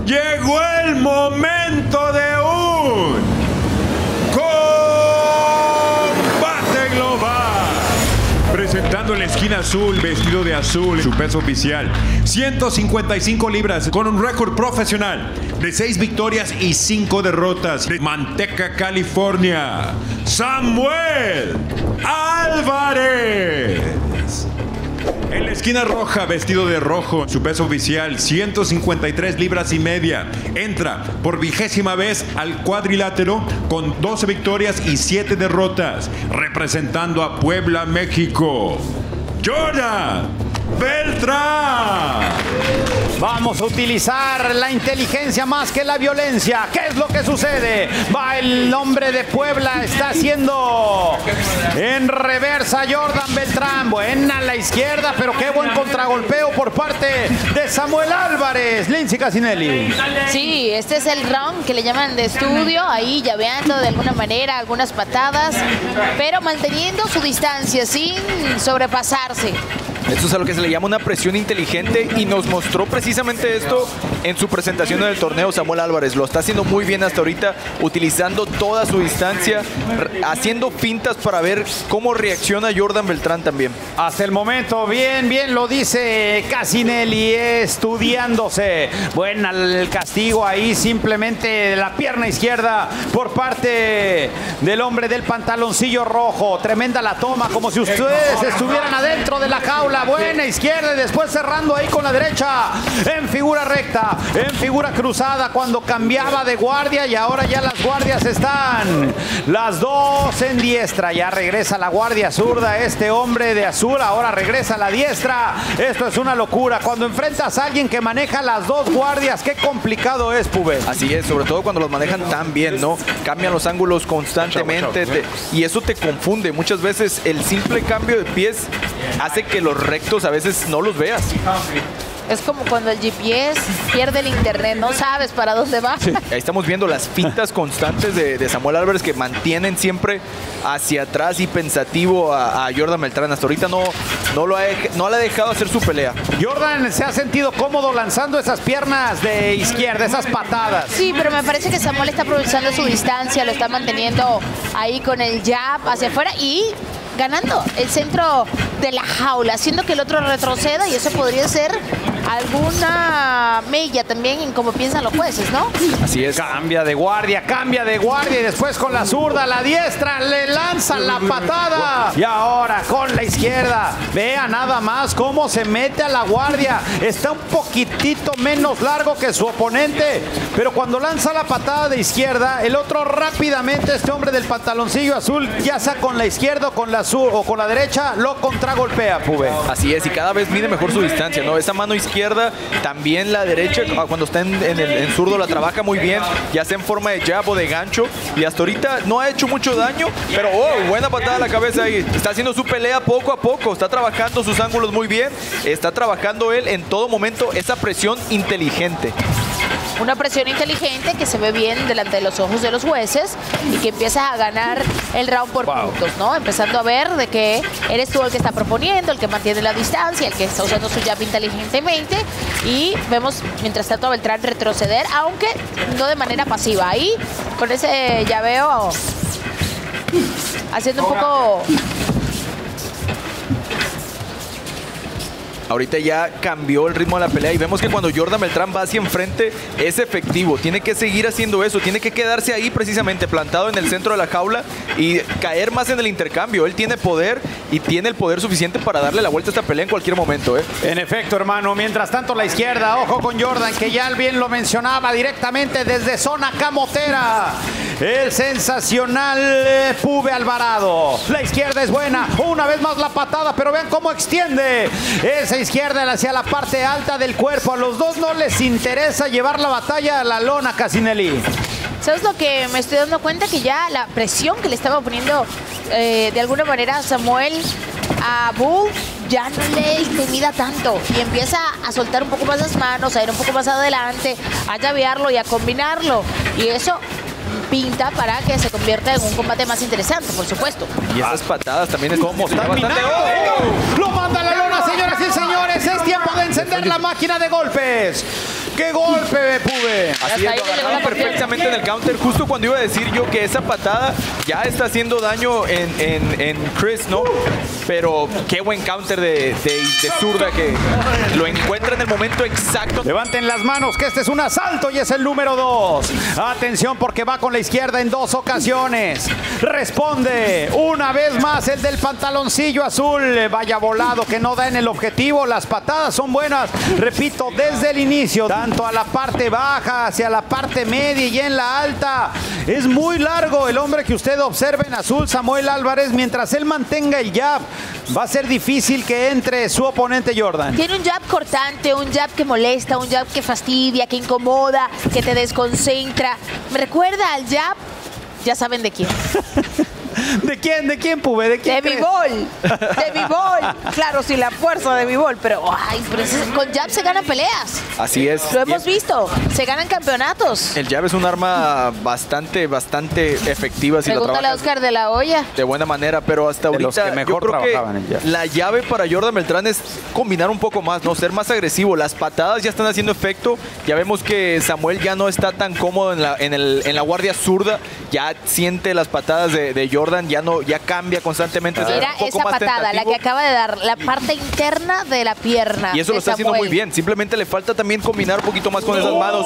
Llegó el momento de un combate global. Presentando en la esquina azul, vestido de azul, su peso oficial, 155 libras, con un récord profesional de 6 victorias y 5 derrotas. De Manteca, California, Samuel Álvarez. En la esquina roja, vestido de rojo, su peso oficial, 153 libras y media. Entra por 20ª vez al cuadrilátero con 12 victorias y 7 derrotas. Representando a Puebla, México, Jordan Beltrán. Vamos a utilizar la inteligencia más que la violencia. ¿Qué es lo que sucede? Va el hombre de Puebla, está haciendo en reversa Jordan Beltrán. Buena a la izquierda, pero qué buen contragolpeo por parte de Samuel Álvarez. Lindsay Cassinelli. Sí, este es el round que le llaman de estudio, ahí llaveando de alguna manera algunas patadas, pero manteniendo su distancia sin sobrepasarse. Esto es a lo que se le llama una presión inteligente y nos mostró precisamente esto en su presentación en el torneo. Samuel Álvarez lo está haciendo muy bien hasta ahorita, utilizando toda su distancia, haciendo fintas para ver cómo reacciona Jordan Beltrán también. Hasta el momento, bien lo dice Cassinelli, estudiándose. Buena el castigo ahí, simplemente la pierna izquierda por parte del hombre del pantaloncillo rojo. Tremenda la toma, como si ustedes estuvieran adentro de la jaula. Buena izquierda y después cerrando ahí con la derecha en figura recta, en figura cruzada cuando cambiaba de guardia, y ahora ya las guardias están las dos en diestra. Ya regresa la guardia zurda, este hombre de azul ahora regresa a la diestra. Esto es una locura cuando enfrentas a alguien que maneja las dos guardias. Qué complicado es, Pube. Así es, sobre todo cuando los manejan tan bien, ¿no? Cambian los ángulos constantemente y eso te confunde. Muchas veces el simple cambio de pies hace que los rectos a veces no los veas. Es como cuando el GPS pierde el internet, no sabes para dónde va. Sí. Ahí estamos viendo las fintas constantes de Samuel Álvarez, que mantienen siempre hacia atrás y pensativo a Jordan Beltrán. Hasta ahorita no le ha dejado hacer su pelea. Jordan se ha sentido cómodo lanzando esas piernas de izquierda, esas patadas. Sí, pero me parece que Samuel está aprovechando su distancia, lo está manteniendo ahí con el jab hacia afuera y ganando el centro de la jaula, haciendo que el otro retroceda, y eso podría ser alguna mella también en cómo piensan los jueces, ¿no? Así es. Cambia de guardia y después con la zurda, la diestra, le lanza la patada. Y ahora con la izquierda, vea nada más cómo se mete a la guardia. Está un poquitito menos largo que su oponente, pero cuando lanza la patada de izquierda, el otro rápidamente, este hombre del pantaloncillo azul, ya sea con la izquierda o con la o con la derecha, lo contragolpea, Pube. Así es, y cada vez mide mejor su distancia, ¿no? Esa mano izquierda, también la derecha, cuando está en zurdo la trabaja muy bien, ya sea en forma de jab o de gancho, y hasta ahorita no ha hecho mucho daño, pero buena patada a la cabeza ahí. Está haciendo su pelea poco a poco, está trabajando sus ángulos muy bien, está trabajando él en todo momento esa presión inteligente. Una presión inteligente que se ve bien delante de los ojos de los jueces y que empiezas a ganar el round por puntos, ¿no? Empezando a ver de que eres tú el que está proponiendo, el que mantiene la distancia, el que está usando su jab inteligentemente, y vemos mientras tanto a Beltrán retroceder, aunque no de manera pasiva. Ahí con ese llaveo haciendo un poco... Ahorita ya cambió el ritmo de la pelea y vemos que cuando Jordan Beltrán va hacia enfrente es efectivo. Tiene que seguir haciendo eso, tiene que quedarse ahí precisamente plantado en el centro de la jaula y caer más en el intercambio. Él tiene poder y tiene el poder suficiente para darle la vuelta a esta pelea en cualquier momento, ¿eh? En efecto, hermano. Mientras tanto, la izquierda, ojo con Jordan, que ya bien lo mencionaba directamente desde zona camotera. El sensacional Pube Alvarado. La izquierda es buena. Una vez más la patada, pero vean cómo extiende esa izquierda hacia la parte alta del cuerpo. A los dos no les interesa llevar la batalla a la lona, Cassinelli. ¿Sabes lo que me estoy dando cuenta? Que ya la presión que le estaba poniendo de alguna manera Samuel a Bull ya no le intimida tanto y empieza a soltar un poco más las manos, a ir un poco más adelante, a llavearlo y a combinarlo. Y eso pinta para que se convierta en un combate más interesante, por supuesto. Y esas patadas también es como está bastante... ¡Oh! Lo manda a la lona, señoras y señores. Es tiempo de encender la máquina de golpes. ¡Qué golpe, Pube! Así es, lo agarraron perfectamente en el counter. Justo cuando iba a decir yo que esa patada ya está haciendo daño en Chris, ¿no? Pero qué buen counter de zurda que lo encuentra en el momento exacto. Levanten las manos que este es un asalto y es el número 2. Atención porque va con la izquierda en 2 ocasiones. Responde una vez más el del pantaloncillo azul. Vaya volado que no da en el objetivo. Las patadas son buenas. Repito, desde el inicio, tanto a la parte baja, hacia la parte media y en la alta. Es muy largo el hombre que usted observa en azul, Samuel Álvarez. Mientras él mantenga el jab, va a ser difícil que entre su oponente Jordan. Tiene un jab cortante, un jab que molesta, un jab que fastidia, que incomoda, que te desconcentra. Me recuerda al jab, ya saben de quién. ¿De quién? ¿De quién, Pube? ¿De quién? De Bivol. De Bivol. Claro, sin la fuerza de Bivol, pero, con jab se ganan peleas. Así es. Lo hemos visto. Se ganan campeonatos. El jab es un arma bastante efectiva si lo Pregúntale a trabajas Oscar de la Hoya. de buena manera, pero hasta De los ahorita que mejor yo creo trabajaban el que jab. la llave para Jordan Beltrán es combinar un poco más, no ser más agresivo. Las patadas ya están haciendo efecto. Ya vemos que Samuel ya no está tan cómodo en la guardia zurda. Ya siente las patadas de Jordan, ya cambia constantemente. Mira un poco esa más patada, la tentativo. que acaba de dar, la parte interna de la pierna. Y eso lo está haciendo muy bien. Simplemente le falta también combinar un poquito más con esas manos.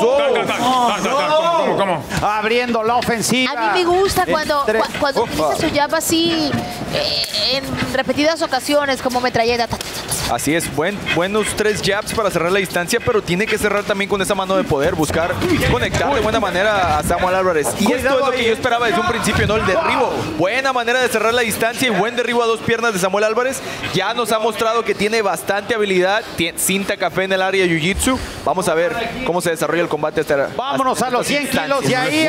¿Cómo? Abriendo la ofensiva. A mí me gusta cuando utiliza su jab así en repetidas ocasiones como metralleta. Así es, buenos 3 jabs para cerrar la distancia, pero tiene que cerrar también con esa mano de poder, buscar conectar de buena manera a Samuel Álvarez. Y esto es lo que yo esperaba desde un principio, ¿no? El derribo. Buena manera de cerrar la distancia y buen derribo a 2 piernas de Samuel Álvarez. Ya nos ha mostrado que tiene bastante habilidad, cinta café en el área de Jiu-Jitsu. Vamos a ver cómo se desarrolla el combate. Vámonos a los 100 kilos y ahí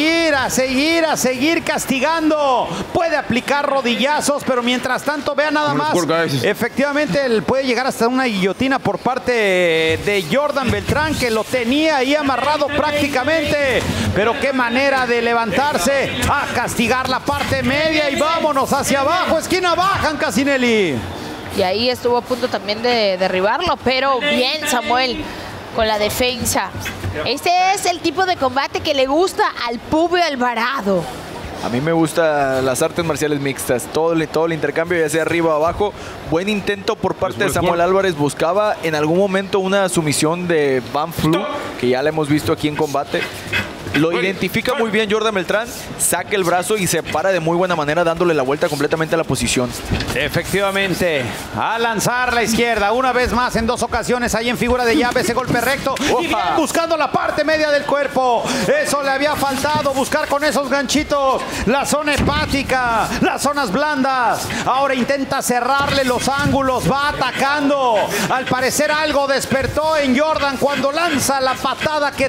a seguir castigando. Puede aplicar rodillazos, pero mientras tanto, vea nada más. Efectivamente, él puede llegar hasta una guillotina por parte de Jordan Beltrán, que lo tenía ahí amarrado prácticamente. Pero qué manera de levantarse a castigar la parte media y vámonos hacia abajo. Esquina bajan, Casinelli. Y ahí estuvo a punto también de derribarlo, pero bien Samuel con la defensa. Este es el tipo de combate que le gusta al Pube Alvarado. A mí me gustan las artes marciales mixtas, todo el intercambio, ya sea arriba o abajo. Buen intento por parte de Samuel Álvarez. Buscaba en algún momento una sumisión de Van Flu, que ya la hemos visto aquí en combate. Lo identifica muy bien Jordan Beltrán, saca el brazo y se para de muy buena manera dándole la vuelta completamente a la posición. Efectivamente, a lanzar la izquierda una vez más en 2 ocasiones ahí en figura de llave, ese golpe recto y bien buscando la parte media del cuerpo. Eso le había faltado, buscar con esos ganchitos la zona hepática, las zonas blandas. Ahora intenta cerrarle los ángulos, va atacando. Al parecer algo despertó en Jordan cuando lanza la patada que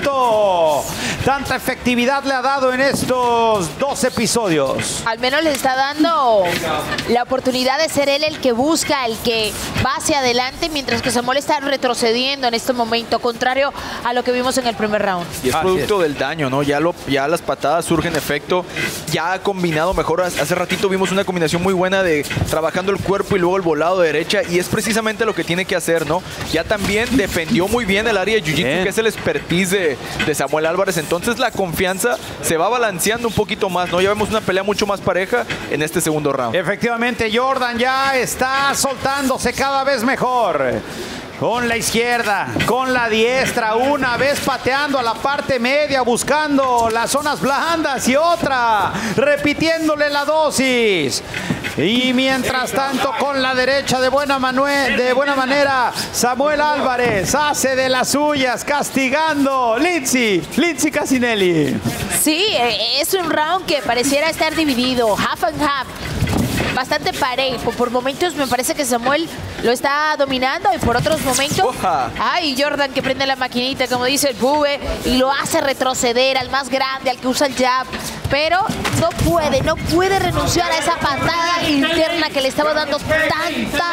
tanta efectividad le ha dado en estos 2 episodios. Al menos le está dando la oportunidad de ser él el que busca, el que va hacia adelante, mientras que Samuel está retrocediendo en este momento, contrario a lo que vimos en el primer round. Y es producto del daño, ¿no? Ya las patadas surgen efecto, ya ha combinado mejor. Hace ratito vimos una combinación muy buena de trabajando el cuerpo y luego el volado de derecha, y es precisamente lo que tiene que hacer, ¿no? Ya también defendió muy bien el área de Jiu-Jitsu, que es el expertise de Samuel Álvarez. Entonces la confianza se va balanceando un poquito más, ¿no? Ya vemos una pelea mucho más pareja en este segundo round. Efectivamente, Jordan ya está soltándose cada vez mejor. Con la izquierda, con la diestra, una vez pateando a la parte media, buscando las zonas blandas y otra, repitiéndole la dosis. Y mientras tanto, con la derecha de buena manera, Samuel Álvarez hace de las suyas, castigando. Lindsay Casinelli. Sí, es un round que pareciera estar dividido, half and half. Bastante parejo. Por momentos me parece que Samuel lo está dominando y por otros momentos... Ay, Jordan que prende la maquinita, como dice el Pube, y lo hace retroceder al más grande, al que usa el jab. Pero no puede renunciar a esa patada interna que le estaba dando tanta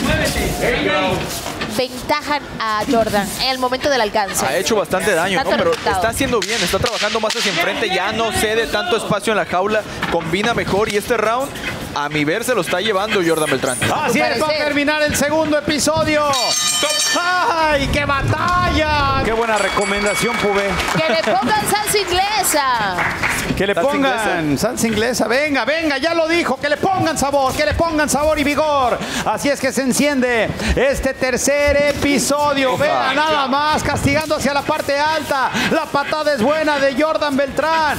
ventaja a Jordan en el momento del alcance. Ha hecho bastante daño, ¿no? Pero está haciendo bien, está trabajando más hacia enfrente, ya no cede tanto espacio en la jaula, combina mejor y este round a mi ver se lo está llevando Jordan Beltrán. Así es, va a terminar el segundo episodio. ¡Ay, qué batalla! ¡Qué buena recomendación, Pube! Que le pongan salsa inglesa. Que le pongan salsa inglesa. Venga, venga, ya lo dijo. Que le pongan sabor y vigor. Así es que se enciende este tercer episodio. Vean nada más, castigando hacia la parte alta. La patada es buena de Jordan Beltrán.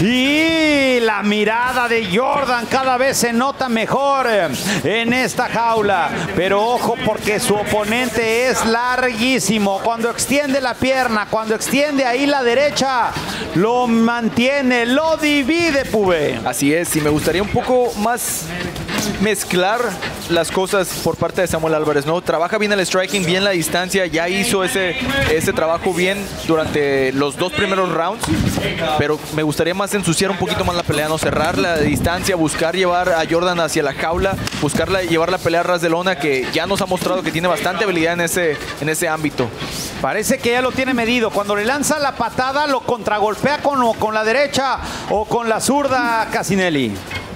Y la mirada de Jordan cada vez se nota mejor en esta jaula. Pero ojo, porque su oponente es larguísimo. Cuando extiende la pierna, cuando extiende ahí la derecha, lo mantiene, lo divide, Pube. Así es, y me gustaría un poco más mezclar las cosas por parte de Samuel Álvarez, ¿no? Trabaja bien el striking, bien la distancia, ya hizo ese trabajo bien durante los 2 primeros rounds, pero me gustaría más ensuciar un poquito más la pelea, no cerrar la distancia, buscar llevar a Jordan hacia la jaula, llevar la pelea a ras de lona, que ya nos ha mostrado que tiene bastante habilidad en ese ámbito. Parece que ya lo tiene medido. Cuando le lanza la patada, lo contragolpea con la derecha o con la zurda, Casinelli.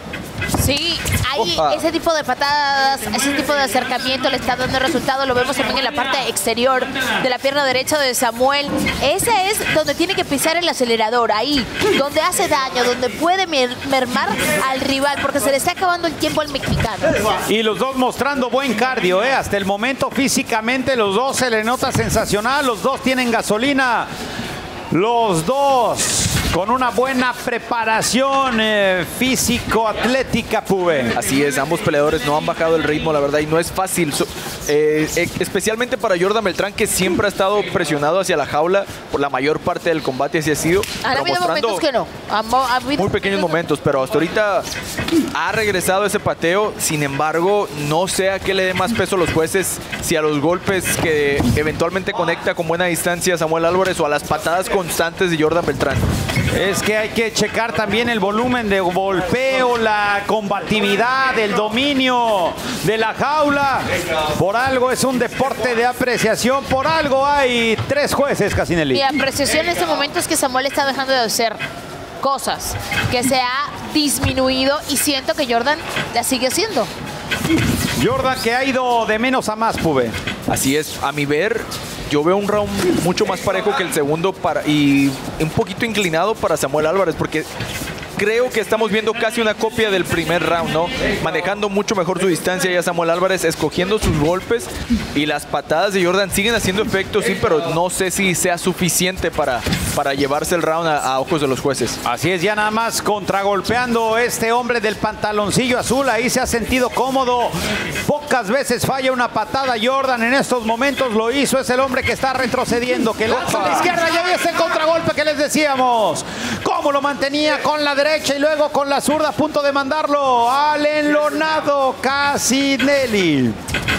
Sí, ahí ese tipo de patadas, ese tipo de acercamiento le está dando resultado. Lo vemos también en la parte exterior de la pierna derecha de Samuel. Ese es donde tiene que pisar el acelerador, ahí, donde hace daño, donde puede mermar al rival, porque se le está acabando el tiempo al mexicano. Y los dos mostrando buen cardio, hasta el momento físicamente los dos se le nota sensacional, los dos tienen gasolina, los dos con una buena preparación físico-atlética, Pube. Así es, ambos peleadores no han bajado el ritmo, la verdad, y no es fácil. Especialmente para Jordan Beltrán, que siempre ha estado presionado hacia la jaula por la mayor parte del combate, así ha sido. Ha habido momentos que no. Muy pequeños momentos, pero hasta ahorita ha regresado ese pateo. Sin embargo, no sé a qué le dé más peso los jueces, si a los golpes que eventualmente conecta con buena distancia Samuel Álvarez o a las patadas constantes de Jordan Beltrán. Es que hay que checar también el volumen de golpeo, la combatividad, el dominio de la jaula. Por algo es un deporte de apreciación, por algo hay 3 jueces, Casinelli. Mi apreciación en este momento es que Samuel está dejando de hacer cosas, que se ha disminuido, y siento que Jordan la sigue haciendo. Jordan, que ha ido de menos a más, Pube. Así es, a mi ver, yo veo un round mucho más parejo que el segundo y un poquito inclinado para Samuel Álvarez, porque creo que estamos viendo casi una copia del primer round, ¿no? Manejando mucho mejor su distancia ya Samuel Álvarez, escogiendo sus golpes, y las patadas de Jordan siguen haciendo efecto, sí, pero no sé si sea suficiente para llevarse el round a ojos de los jueces. Así es, ya nada más contragolpeando este hombre del pantaloncillo azul, ahí se ha sentido cómodo. Pocas veces falla una patada Jordan, en estos momentos lo hizo, es el hombre que está retrocediendo, que lanza a la izquierda, y ahí está el contragolpe que les decíamos. Cómo lo mantenía con la derecha y luego con la zurda, a punto de mandarlo al enlonado Casinelli.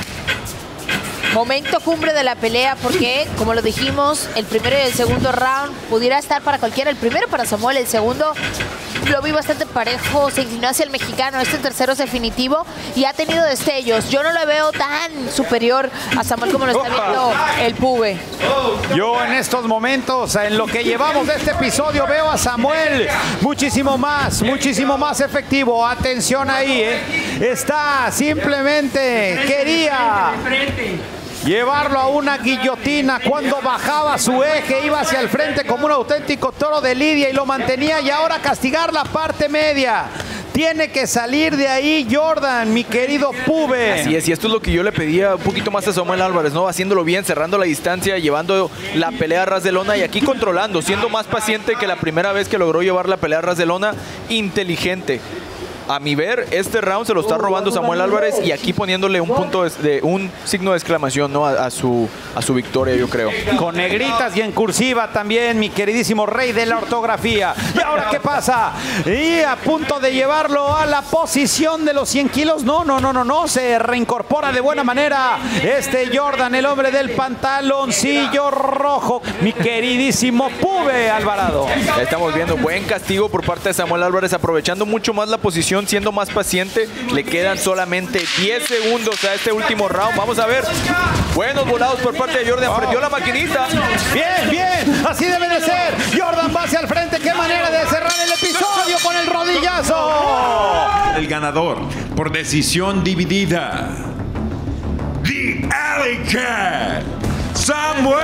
Momento cumbre de la pelea, porque, como lo dijimos, el primero y el segundo round pudiera estar para cualquiera. El primero para Samuel, el segundo lo vi bastante parejo, se inclinó hacia el mexicano. Este tercero es definitivo y ha tenido destellos. Yo no lo veo tan superior a Samuel como lo está viendo el Pube. Yo en estos momentos, en lo que llevamos de este episodio, veo a Samuel muchísimo más efectivo. Atención ahí, está simplemente, quería llevarlo a una guillotina. Cuando bajaba su eje, iba hacia el frente como un auténtico toro de lidia y lo mantenía, y ahora castigar la parte media. Tiene que salir de ahí Jordan, mi querido Pube. Así es, y esto es lo que yo le pedía un poquito más a Samuel Álvarez, ¿no? Haciéndolo bien, cerrando la distancia, llevando la pelea a ras de lona, y aquí controlando, siendo más paciente que la primera vez que logró llevar la pelea a ras de lona, inteligente. A mi ver, este round se lo está robando Samuel Álvarez, y aquí poniéndole un signo de exclamación, ¿no? a su victoria, yo creo. Con negritas y en cursiva también, mi queridísimo rey de la ortografía. ¿Y ahora qué pasa? Y a punto de llevarlo a la posición de los 100 kilos. No. Se reincorpora de buena manera este Jordan, el hombre del pantaloncillo rojo. Mi queridísimo Pube Alvarado. Estamos viendo buen castigo por parte de Samuel Álvarez, aprovechando mucho más la posición, siendo más paciente. Le quedan solamente 10 segundos a este último round. Vamos a ver. Buenos volados por parte de Jordan. Prendió la maquinita. Bien. Así debe de ser. Jordan va hacia el frente. Qué manera de cerrar el episodio con el rodillazo. El ganador ganador por decisión dividida. The Alley Cat, Samuel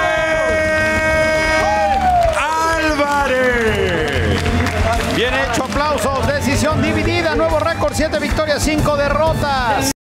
Álvarez. Bien hecho, aplausos. Decisión dividida, nuevo récord, 7 victorias, 5 derrotas.